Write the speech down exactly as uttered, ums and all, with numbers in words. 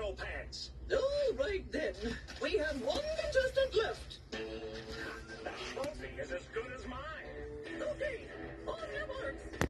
Patrol pants. All right then. We have one contestant left. That trophy is as good as mine. Okay, on your marks.